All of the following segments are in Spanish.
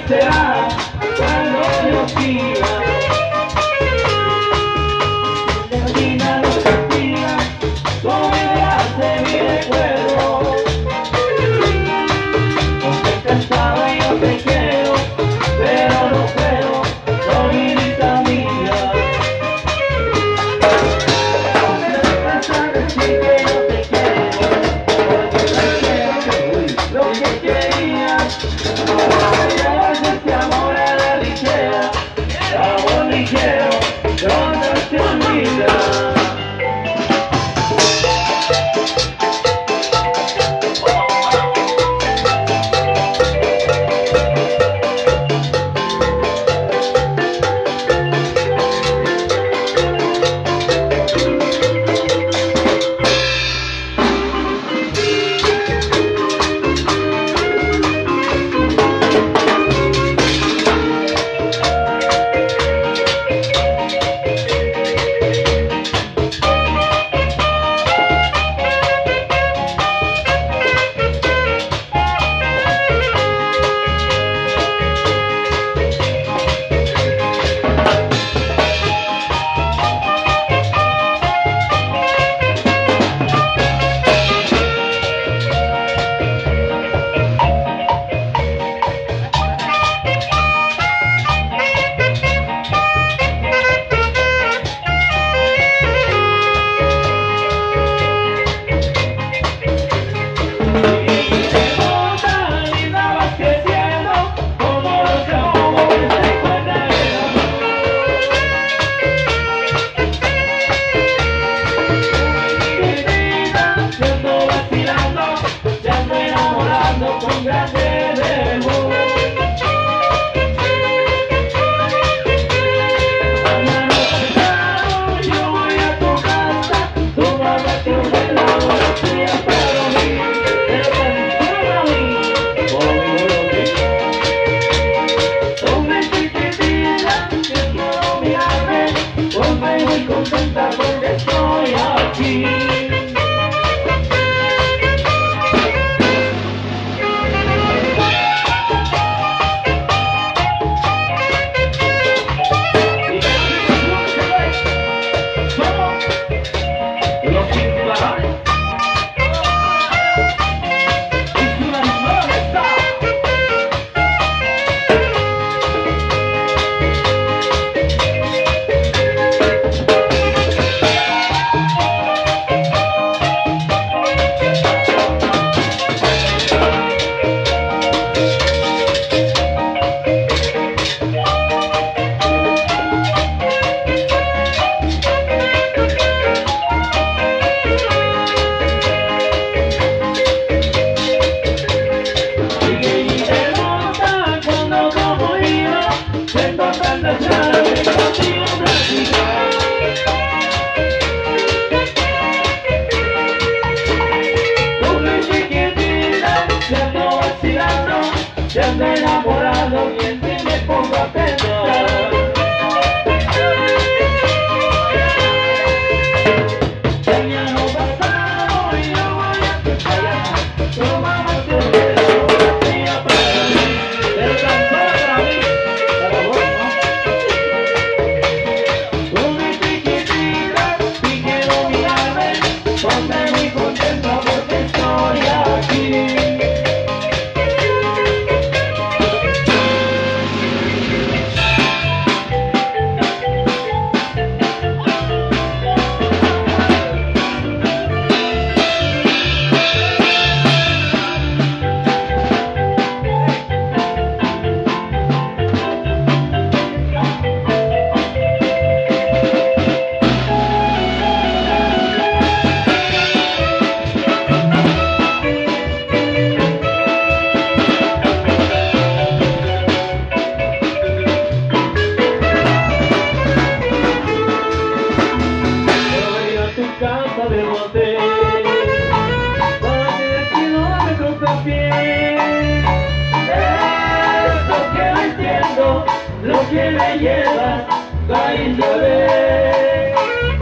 será cuando yo siga. Termina lo que siga, tú vivirás de mi recuerdo. Porque cansado yo te quiero, pero no puedo, Dominica mía. No me vas a decir que no te quiero, porque también lo que querías. Ese amor era ligera, amor ligero, no se olvida. Muy contenta porque estoy aquí. Ya ando enamorado y en ti me pongo a pensar. Mañana pasado y yo voy a tu casa. Tomamos tu dedo, vacía para mí, pero tan solo para mí, para vos, ¿no? Tú mi chiquitita, si quiero mirarme, ponte muy contenta porque estoy aquí. Casa del motel, más de kilómetros a pie. Es lo que no entiendo, lo que me lleva a irte a ver.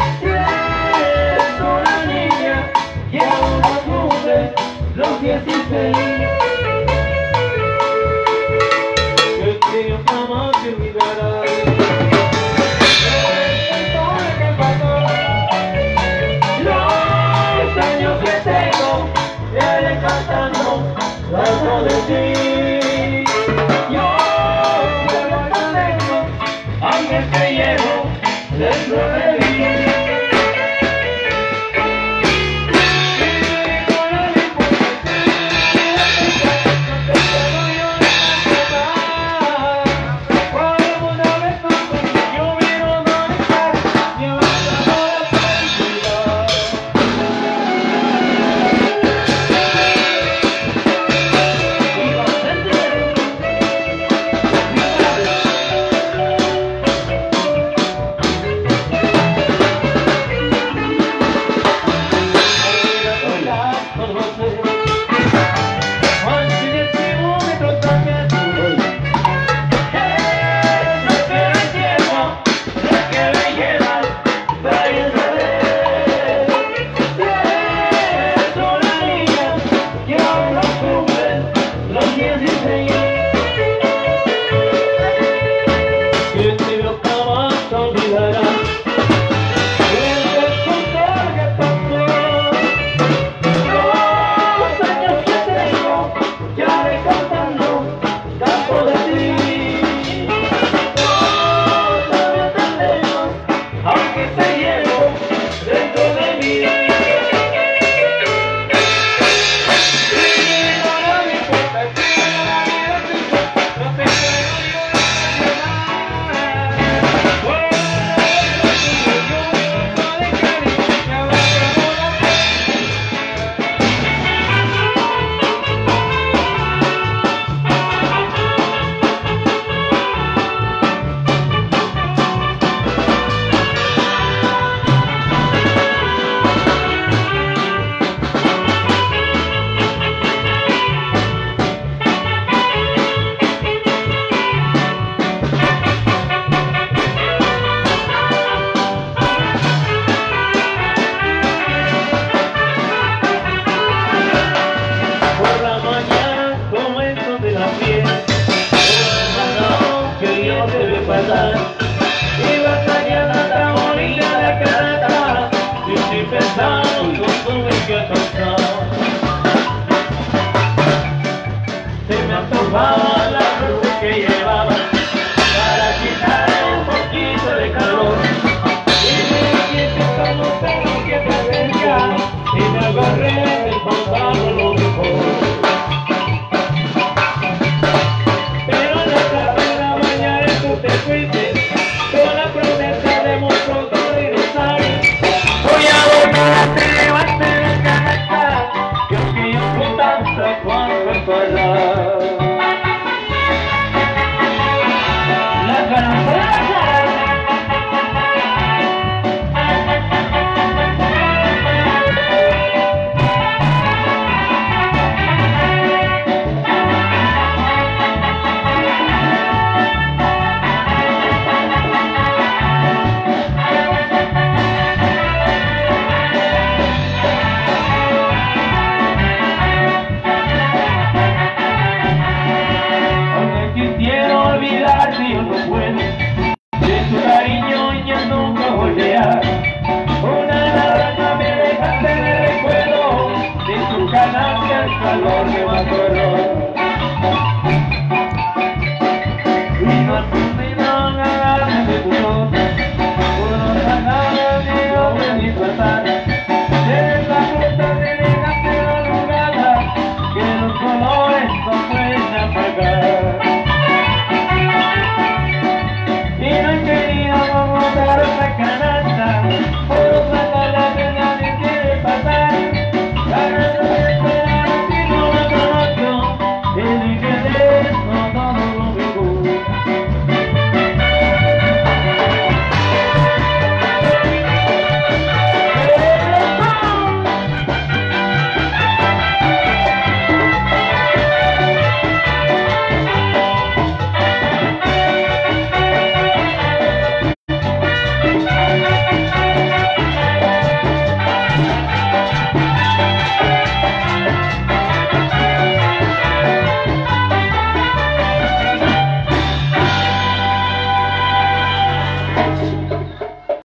Es una niña que aún no cumple los 16. es lo que